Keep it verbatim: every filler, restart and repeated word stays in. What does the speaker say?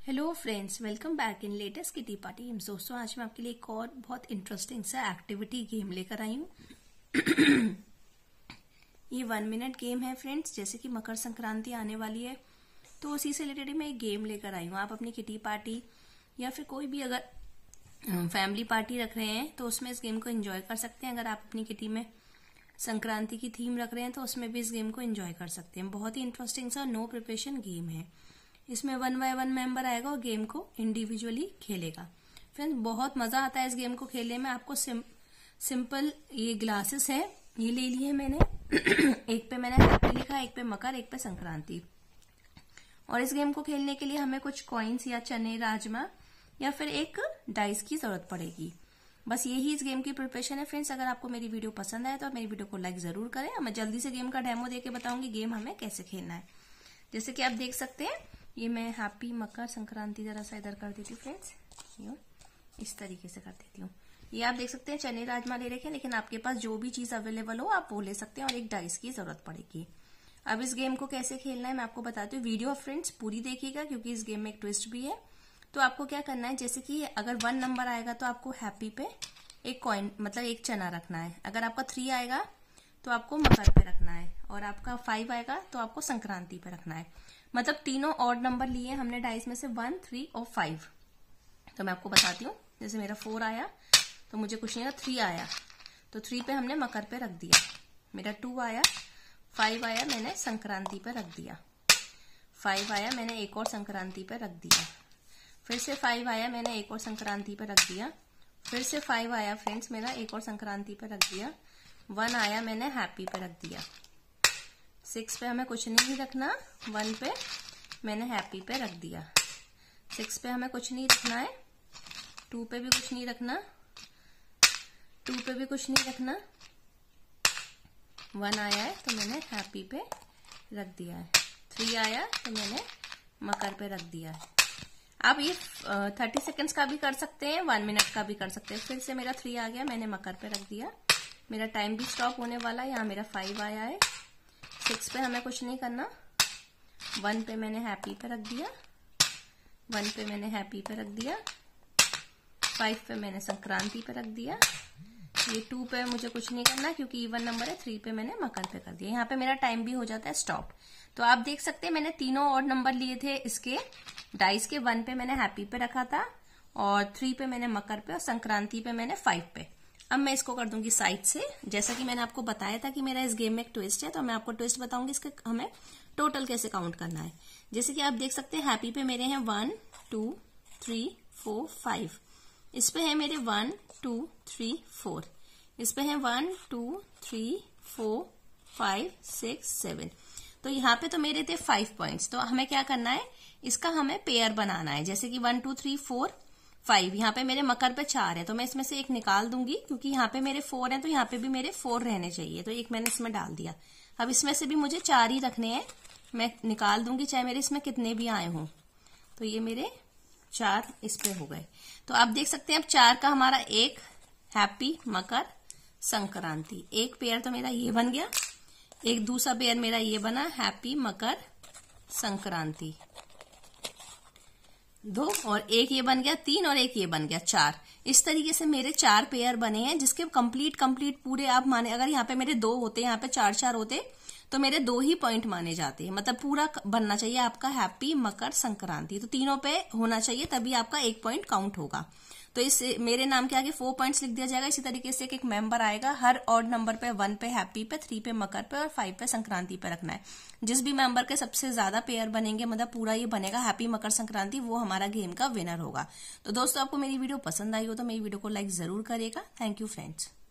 Hello friends, welcome back in latest kitty party games. दोस्तों, आज मैं आपके लिए एक और बहुत इंटरेस्टिंग सा एक्टिविटी गेम लेकर आई हूँ। ये वन मिनट गेम है फ्रेंड्स। जैसे कि मकर संक्रांति आने वाली है तो उसी से रिलेटेड मैं एक गेम लेकर आई हूँ। आप अपनी किटी पार्टी या फिर कोई भी अगर फैमिली पार्टी रख रहे हैं तो उसमें इस गेम को एंजॉय कर सकते हैं। अगर आप अपनी किटी में संक्रांति की थीम रख रहे हैं तो उसमें भी इस गेम को एंजॉय कर सकते हैं। बहुत ही इंटरेस्टिंग सा नो प्रिपरेशन गेम है। इसमें वन बाय वन मेंबर आएगा और गेम को इंडिविजुअली खेलेगा। फ्रेंड्स, बहुत मजा आता है इस गेम को खेलने में। आपको सिम, सिंपल ये ग्लासेस है, ये ले लिए मैंने। एक पे मैंने हैप्पी लिखा, एक पे मकर, एक पे संक्रांति। और इस गेम को खेलने के लिए हमें कुछ कॉइन्स या चने, राजमा या फिर एक डाइस की जरूरत पड़ेगी। बस यही इस गेम की प्रिपरेशन है फ्रेंड्स। अगर आपको मेरी वीडियो पसंद आए तो मेरी वीडियो को लाइक जरूर करें। मैं जल्दी से गेम का डेमो देके बताऊंगी गेम हमें कैसे खेलना है। जैसे कि आप देख सकते हैं, ये मैं हैप्पी मकर संक्रांति जरा सा इधर कर देती हूँ फ्रेंड्स, इस तरीके से कर देती हूँ। ये आप देख सकते हैं चने राजमा ले रखे हैं, लेकिन आपके पास जो भी चीज अवेलेबल हो आप वो ले सकते हैं। और एक डाइस की जरूरत पड़ेगी। अब इस गेम को कैसे खेलना है मैं आपको बताती हूँ। वीडियो फ्रेंड्स पूरी देखिएगा क्योंकि इस गेम में एक ट्विस्ट भी है। तो आपको क्या करना है, जैसे कि अगर वन नंबर आएगा तो आपको हैप्पी पे एक कॉइन मतलब एक चना रखना है। अगर आपका थ्री आएगा तो आपको मकर पे रखना है, और आपका फाइव आएगा तो आपको संक्रांति पे रखना है। मतलब तीनों ऑड नंबर लिए हमने डाइस में से, वन, थ्री और फाइव। तो मैं आपको बताती हूँ। जैसे मेरा फोर आया तो मुझे कुछ नहीं, थ्री आया तो थ्री पे हमने मकर पे रख दिया। मेरा टू आया, फाइव आया, मैंने संक्रांति पे रख दिया। फाइव आया, मैंने एक और संक्रांति पे रख दिया। फिर से फाइव आया, मैंने एक और संक्रांति पे रख दिया। फिर से फाइव आया फ्रेंड्स, मेरा एक और संक्रांति पे रख दिया। वन आया, मैंने हैप्पी पे रख दिया। सिक्स पे हमें कुछ नहीं रखना, वन पे मैंने हैप्पी पे रख दिया। सिक्स पे हमें कुछ नहीं रखना है, टू पे भी कुछ नहीं रखना, टू पे भी कुछ नहीं रखना। वन आया है तो मैंने हैप्पी पे रख दिया है। थ्री आया तो मैंने मकर पे रख दिया है। आप ये थर्टी सेकेंड्स का भी कर सकते हैं, वन मिनट का भी कर सकते हैं। फिर से मेरा थ्री आ गया, मैंने मकर पे रख दिया। मेरा टाइम भी स्टॉप होने वाला है। यहाँ मेरा फाइव आया है। सिक्स पे हमें कुछ नहीं करना, वन पे मैंने हैप्पी पे रख दिया, वन पे मैंने हैप्पी पे रख दिया, फाइव पे मैंने संक्रांति पे रख दिया। ये टू पे मुझे कुछ नहीं करना क्योंकि इवन नंबर है। थ्री पे मैंने मकर पे कर दिया। यहाँ पे मेरा टाइम भी हो जाता है स्टॉप। तो आप देख सकते हैं मैंने तीनों और नंबर लिए थे इसके डाइस के। वन पे मैंने हैप्पी पे रखा था, और थ्री पे मैंने मकर पे, और संक्रांति पे मैंने फाइव पे। अब मैं इसको कर दूंगी साइड से। जैसा कि मैंने आपको बताया था कि मेरा इस गेम में एक ट्विस्ट है, तो मैं आपको ट्विस्ट बताऊंगी इसके हमें टोटल कैसे काउंट करना है। जैसे कि आप देख सकते हैं हैप्पी पे मेरे हैं one, two, three, four, five. इस पे है मेरे वन, टू, थ्री, फोर। इस पे है one, two, three, four, five, six, seven. तो यहाँ पे तो मेरे थे फाइव पॉइंट्स। तो हमें क्या करना है, इसका हमें पेयर बनाना है। जैसे कि one, two, three, four, five. यहाँ पे मेरे मकर पे चार है तो मैं इसमें से एक निकाल दूंगी, क्योंकि यहाँ पे मेरे फोर हैं तो यहाँ पे भी मेरे फोर रहने चाहिए। तो एक मैंने इसमें डाल दिया। अब इसमें से भी मुझे चार ही रखने हैं, मैं निकाल दूंगी चाहे मेरे इसमें कितने भी आए हों। तो ये मेरे चार इस पे हो गए। तो आप देख सकते हैं अब चार का हमारा एक हैप्पी मकर संक्रांति, एक पेयर तो मेरा ये बन गया। एक दूसरा पेयर मेरा ये बना हैप्पी मकर संक्रांति, दो, और एक ये बन गया तीन, और एक ये बन गया चार। इस तरीके से मेरे चार पेयर बने हैं, जिसके कंप्लीट कंप्लीट पूरे आप माने। अगर यहाँ पे मेरे दो होते, यहाँ पे चार चार होते तो मेरे दो ही पॉइंट माने जाते हैं। मतलब पूरा बनना चाहिए आपका हैप्पी मकर संक्रांति। तो तीनों पे होना चाहिए तभी आपका एक पॉइंट काउंट होगा। तो इस मेरे नाम के आगे फोर पॉइंट्स लिख दिया जाएगा। इसी तरीके से एक एक मेंबर आएगा, हर ऑड नंबर पे वन पे हैप्पी पे, थ्री पे मकर पे, और फाइव पे संक्रांति पे रखना है। जिस भी मेंबर के सबसे ज्यादा पेयर बनेंगे, मतलब पूरा ये बनेगा हैप्पी मकर संक्रांति, वो हमारा गेम का विनर होगा। तो दोस्तों, आपको मेरी वीडियो पसंद आई हो तो मेरी वीडियो को लाइक जरूर करिएगा। Thank you friends.